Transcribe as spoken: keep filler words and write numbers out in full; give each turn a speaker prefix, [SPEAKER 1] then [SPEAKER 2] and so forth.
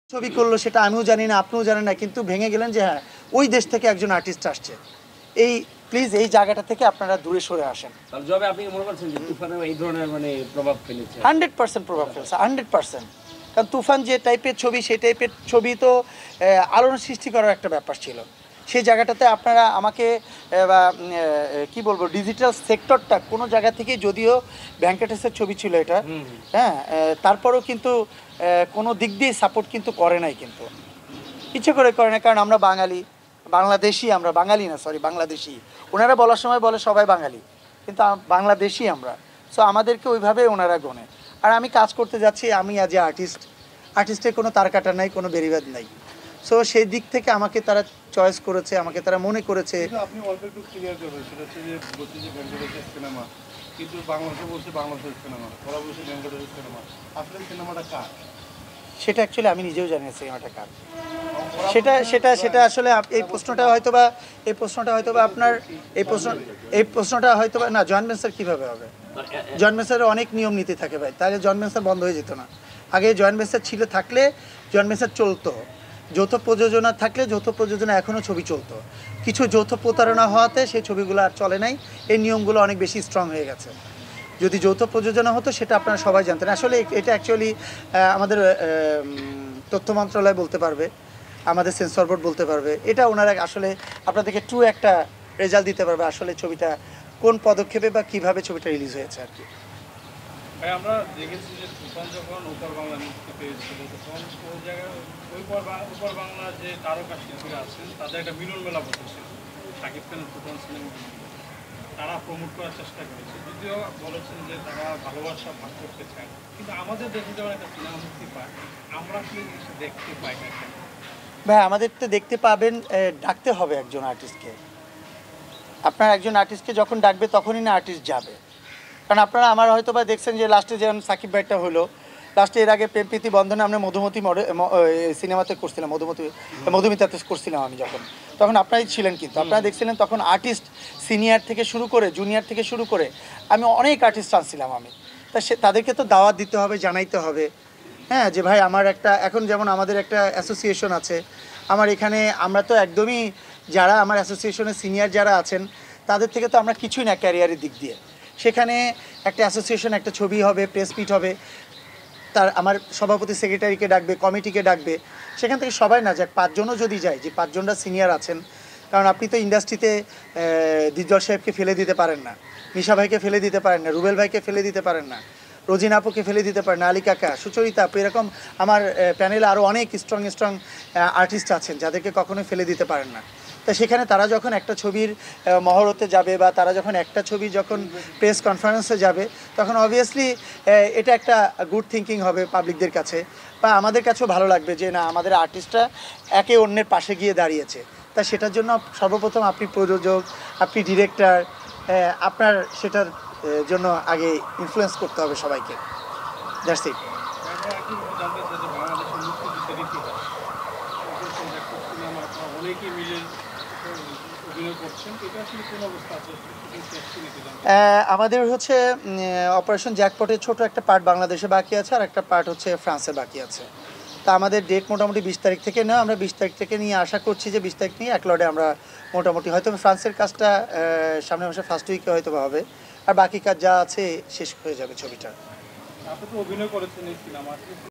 [SPEAKER 1] ছবি করলো সেটা আমিও জানি না, আপনিও জানেন না, কিন্তু ভেঙে গেলেন যে হ্যাঁ ওই দেশ থেকে একজন আর্টিস্ট আসছে। এই প্লিজ এই জায়গাটা থেকে আপনারা দূরে সরে আসেন।
[SPEAKER 2] জবে আপনি মনে করছেন যে তুফানের এই ধরনের মানে প্রভাব ফেলেছে?
[SPEAKER 1] হান্ড্রেড পার্সেন্ট প্রভাব ফেলছে, হান্ড্রেড পার্সেন্ট। কারণ তুফান যে টাইপের ছবি, সেই টাইপের ছবি তো আলোড়ন সৃষ্টি করার একটা ব্যাপার ছিল। সেই জায়গাটাতে আপনারা আমাকে কি বলবো, ডিজিটাল সেক্টরটা কোনো জায়গা থেকে, যদিও ভেঙ্কটেশের ছবি ছিল এটা, হ্যাঁ, তারপরেও কিন্তু কোনো দিক দিয়ে সাপোর্ট কিন্তু করে নাই, কিন্তু ইচ্ছে করে করে না। কারণ আমরা বাঙালি, বাংলাদেশি, আমরা বাঙালি না, সরি বাংলাদেশি। ওনারা বলার সময় বলে সবাই বাঙালি, কিন্তু বাংলাদেশি আমরা। সো আমাদেরকে ওইভাবে ওনারা গোনে। আর আমি কাজ করতে যাচ্ছি, আমি অ্যাজ এ আর্টিস্ট, আর্টিস্টের কোনো তার কাটা নাই, কোনো বেরিবাদ নাই। সো সেই দিক থেকে আমাকে তারা চয়েস করেছে, আমাকে তারা মনে করেছে।
[SPEAKER 3] আপনি অল্প একটু ক্লিয়ার করবেন, সেটা হচ্ছে যে বলছে যে ভেঙ্কটেশের সিনেমা, কিন্তু বাংলাদেশে বলছে বাংলাদেশের সিনেমা, ওরা বলছে ভেঙ্কটেশের সিনেমা। আসলে সিনেমাটা কার?
[SPEAKER 1] সেটা অ্যাকচুয়ালি আমি নিজেও জানি সিনেমাটা কার। সেটা সেটা সেটা আসলে এই প্রশ্নটা হয়তো বা এই প্রশ্নটা হয়তো বা আপনার এই প্রশ্ন এই প্রশ্নটা হয়তো বা না, জয়েন্ট ভেঞ্চার কীভাবে হবে? জয়েন্ট ভেঞ্চারের অনেক নিয়ম নীতি থাকে ভাই, তাহলে জয়েন্ট ভেঞ্চার বন্ধ হয়ে যেত না। আগে জয়েন্ট ভেঞ্চার ছিল, থাকলে জয়েন্ট ভেঞ্চার চলতো। যৌথ প্রযোজনা থাকলে যৌথ প্রযোজনা এখনও ছবি চলতো। কিছু যৌথ প্রতারণা হওয়াতে সেই ছবিগুলো আর চলে নাই। এই নিয়মগুলো অনেক বেশি স্ট্রং হয়ে গেছে। যদি যৌথ প্রযোজনা হতো সেটা আপনারা সবাই জানতেন। আসলে এটা অ্যাকচুয়ালি আমাদের তথ্য মন্ত্রণালয় বলতে পারবে, আমাদের সেন্সর বোর্ড বলতে পারবে। এটা ওনারা আসলে আপনাদেরকে ট্রু একটা রেজাল্ট দিতে পারবে আসলে ছবিটা কোন পদক্ষেপে বা কীভাবে ছবিটা রিলিজ হয়েছে আর কি।
[SPEAKER 3] ভাই আমরা দেখেছি যে তুফান যখন উপর বাংলা মুক্তি পেয়েছিল, তখন ওই জায়গায় ওই উপর বাংলার যে তারকা শিল্পীরা আছেন তাদের একটা মিলন মেলা বসেছিল শাকিব খানের তুফান সিনেমা। তারা প্রমোট করার চেষ্টা করেছে, যদিও বলেছেন যে তারা ভালোবাসা ভাগ করতে চায়, কিন্তু আমাদের দেশে যখন একটা সিনেমা মুক্তি পায় আমরা আসলে জিনিসটা দেখতে পাই না কেন?
[SPEAKER 1] ভাই আমাদের তো দেখতে পাবেন, ডাকতে হবে একজন আর্টিস্টকে। আপনার একজন আর্টিস্টকে যখন ডাকবে তখনই না আর্টিস্ট যাবে। কারণ আপনারা আমার হয়তো বা দেখছেন যে লাস্টে যেমন সাকিব ভাইটা হলো, লাস্টে এর আগে প্রেমপ্রীতি বন্ধনে আমরা মধুমতি সিনেমাতে করছিলাম, মধুমতি মধুমিতাতে করছিলাম আমি যখন, তখন আপনারাই ছিলেন। কিন্তু আপনারা দেখছিলেন তখন আর্টিস্ট সিনিয়র থেকে শুরু করে জুনিয়র থেকে শুরু করে আমি অনেক আর্টিস্ট আনছিলাম আমি। তা সে তাদেরকে তো দাওয়াত দিতে হবে, জানাইতে হবে, হ্যাঁ, যে ভাই আমার একটা, এখন যেমন আমাদের একটা অ্যাসোসিয়েশন আছে আমার এখানে, আমরা তো একদমই যারা আমার অ্যাসোসিয়েশনের সিনিয়র যারা আছেন তাদের থেকে তো আমরা কিছুই না ক্যারিয়ারের দিক দিয়ে। সেখানে একটা অ্যাসোসিয়েশন, একটা ছবি হবে, প্রেস মিট হবে, তার আমার সভাপতি সেক্রেটারিকে ডাকবে, কমিটিকে ডাকবে, সেখান থেকে সবাই না যাক, পাঁচজনও যদি যায়, যে পাঁচজনরা সিনিয়র আছেন। কারণ আপনি তো ইন্ডাস্ট্রিতে দিজ্জল সাহেবকে ফেলে দিতে পারেন না, মিশা ভাইকে ফেলে দিতে পারেন না, রুবেল ভাইকে ফেলে দিতে পারেন না, রোজিন আপুকে ফেলে দিতে পারেন না, আলী কাকা, সুচরিতা আপু, এরকম আমার প্যানেলে আরও অনেক স্ট্রং স্ট্রং আর্টিস্ট আছেন যাদেরকে কখনোই ফেলে দিতে পারেন না। তা সেখানে তারা যখন একটা ছবির মহরতে যাবে বা তারা যখন একটা ছবি যখন প্রেস কনফারেন্সে যাবে, তখন অবভিয়াসলি এটা একটা গুড থিঙ্কিং হবে পাবলিকদের কাছে, বা আমাদের কাছেও ভালো লাগবে যে না আমাদের আর্টিস্টরা একে অন্যের পাশে গিয়ে দাঁড়িয়েছে। তা সেটার জন্য সর্বপ্রথম আপনি প্রযোজক, আপনি ডিরেক্টর, আপনার সেটার জন্য আগে ইনফ্লুয়েন্স করতে হবে সবাইকে। That's it. আমাদের হচ্ছে অপারেশন জ্যাকপটের ছোট একটা পার্ট বাংলাদেশে বাকি আছে, আর একটা পার্ট হচ্ছে ফ্রান্সে বাকি আছে। তা আমাদের ডেট মোটামুটি বিশ তারিখ থেকে নেওয়া, আমরা বিশ তারিখ থেকে নিয়ে আশা করছি যে বিশ তারিখ নিয়ে এক লটে আমরা মোটামুটি হয়তো ফ্রান্সের কাজটা সামনের মাসে ফার্স্ট উইকে হয়তো হবে, আর বাকি কাজ যা আছে শেষ হয়ে যাবে ছবিটা।
[SPEAKER 3] আপনি তো অভিনয় করেছেন এই সিনেমা।